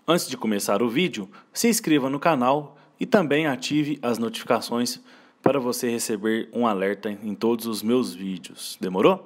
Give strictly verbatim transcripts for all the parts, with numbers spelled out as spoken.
Antes de começar o vídeo, se inscreva no canal e também ative as notificações para você receber um alerta em todos os meus vídeos. Demorou?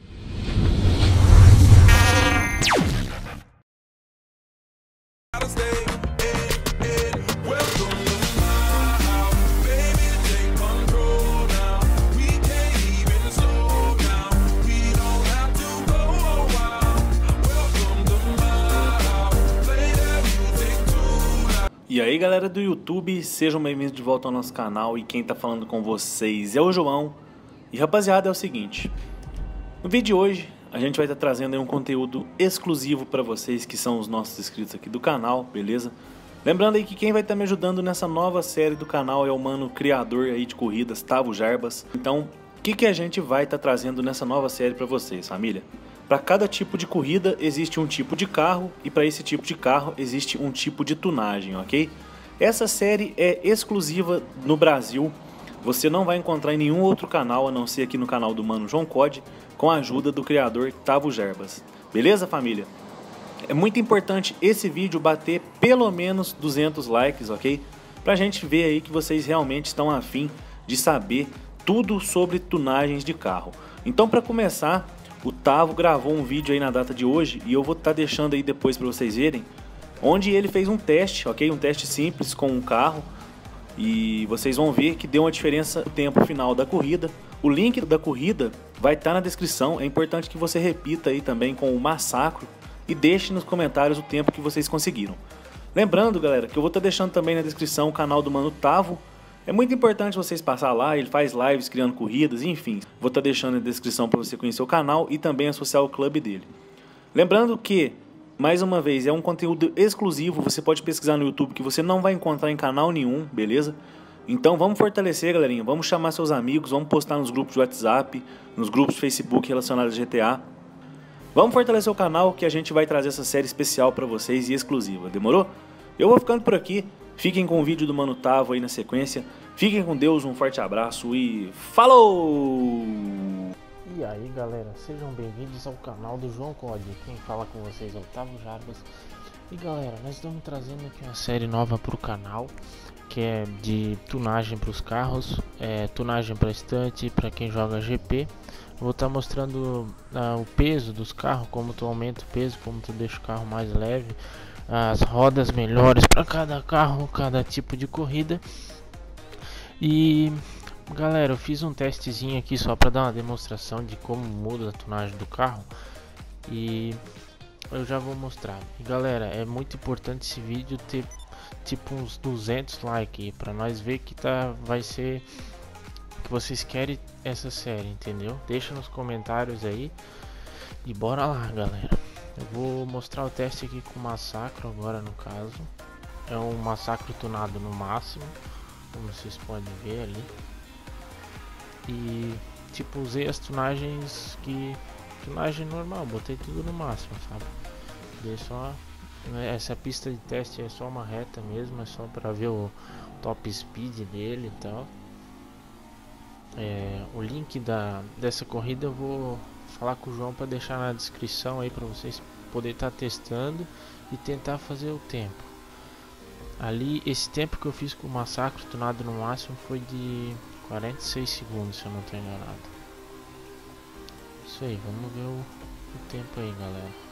E aí galera do YouTube, sejam bem-vindos de volta ao nosso canal, e quem tá falando com vocês é o João. E rapaziada, é o seguinte, no vídeo de hoje a gente vai estar trazendo aí um conteúdo exclusivo para vocês que são os nossos inscritos aqui do canal, beleza? Lembrando aí que quem vai estar me ajudando nessa nova série do canal é o mano criador aí de corridas, Tavo Jarbas. Então, o que, que a gente vai estar trazendo nessa nova série para vocês, família? Para cada tipo de corrida existe um tipo de carro, e para esse tipo de carro existe um tipo de tunagem, ok? Essa série é exclusiva no Brasil, você não vai encontrar em nenhum outro canal, a não ser aqui no canal do mano João Code, com a ajuda do criador Tavo Jarbas. Beleza, família? É muito importante esse vídeo bater pelo menos duzentos likes, ok? Pra gente ver aí que vocês realmente estão afim de saber tudo sobre tunagens de carro. Então, para começar, o Tavo gravou um vídeo aí na data de hoje e eu vou estar deixando aí depois para vocês verem, onde ele fez um teste, ok? Um teste simples com um carro, e vocês vão ver que deu uma diferença no tempo final da corrida. O link da corrida vai estar na descrição, é importante que você repita aí também com o Massacro e deixe nos comentários o tempo que vocês conseguiram. Lembrando, galera, que eu vou estar deixando também na descrição o canal do mano Tavo. É muito importante vocês passar lá, ele faz lives criando corridas, enfim. Vou estar deixando na descrição para você conhecer o canal e também associar o clube dele. Lembrando que, mais uma vez, é um conteúdo exclusivo, você pode pesquisar no YouTube que você não vai encontrar em canal nenhum, beleza? Então vamos fortalecer, galerinha, vamos chamar seus amigos, vamos postar nos grupos de WhatsApp, nos grupos de Facebook relacionados a G T A. Vamos fortalecer o canal que a gente vai trazer essa série especial para vocês e exclusiva, demorou? Eu vou ficando por aqui. Fiquem com o vídeo do mano Tavo aí na sequência. Fiquem com Deus, um forte abraço e falou! E aí galera, sejam bem-vindos ao canal do João Code. Quem fala com vocês é o Tavo Jarbas. E galera, nós estamos trazendo aqui uma série nova para o canal, que é de tunagem para os carros, é, tunagem para estante, para quem joga G P. Vou estar mostrando uh, o peso dos carros, como tu aumenta o peso, como tu deixa o carro mais leve, as rodas melhores para cada carro, cada tipo de corrida. E galera, eu fiz um testezinho aqui só para dar uma demonstração de como muda a tunagem do carro, e eu já vou mostrar. E galera, é muito importante esse vídeo ter tipo uns duzentos likes para nós ver que tá, vai ser que vocês querem essa série, entendeu? Deixa nos comentários aí e bora lá, galera. Eu vou mostrar o teste aqui com o Massacro agora, no caso. É um Massacro tunado no máximo, como vocês podem ver ali. E tipo, usei as tunagens que... tunagem normal, botei tudo no máximo, sabe? Dei só... essa pista de teste é só uma reta mesmo, é só para ver o top speed dele e tal. É, o link da, dessa corrida eu vou falar com o João para deixar na descrição aí para vocês poderem estar tá testando e tentar fazer o tempo. Ali, esse tempo que eu fiz com o Massacre tunado no máximo foi de quarenta e seis segundos, se eu não estou enganado. Isso aí, vamos ver o, o tempo aí, galera.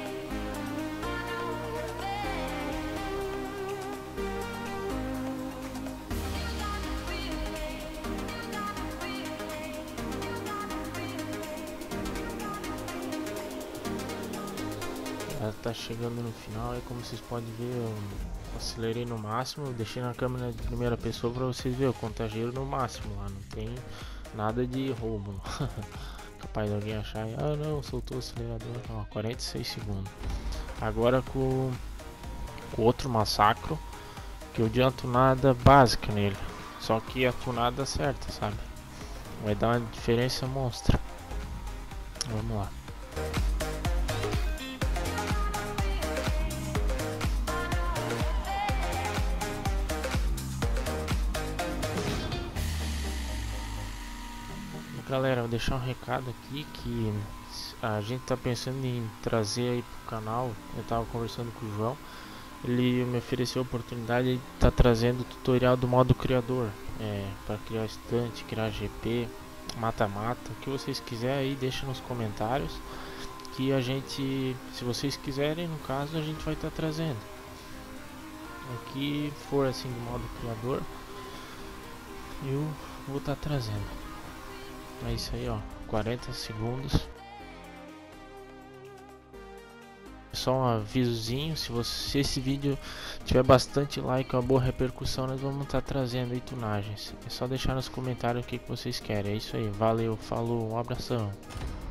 Tá chegando no final, aí como vocês podem ver, eu acelerei no máximo, deixei na câmera de primeira pessoa para vocês verem o contageiro no máximo lá, não tem nada de roubo. Capaz de alguém achar, ah não, soltou o acelerador. Ó, quarenta e seis segundos. Agora com o outro Massacro, que eu dei uma tunada básica nele, só que a tunada certa, sabe? Vai dar uma diferença monstra. Vamos lá. Galera, vou deixar um recado aqui que a gente tá pensando em trazer aí pro canal. Eu tava conversando com o João ele me ofereceu a oportunidade de estar tá trazendo o tutorial do modo criador, é, para criar estante, criar G P, mata-mata, o que vocês quiserem aí deixa nos comentários, que a gente, se vocês quiserem, no caso, a gente vai estar tá trazendo. O que for assim do modo criador, eu vou estar tá trazendo. É isso aí, ó, quarenta segundos. Só um avisozinho, se, você, se esse vídeo tiver bastante like, uma boa repercussão, nós vamos estar tá trazendo aí tunagens. É só deixar nos comentários o que, que vocês querem. É isso aí, valeu, falou, um abração.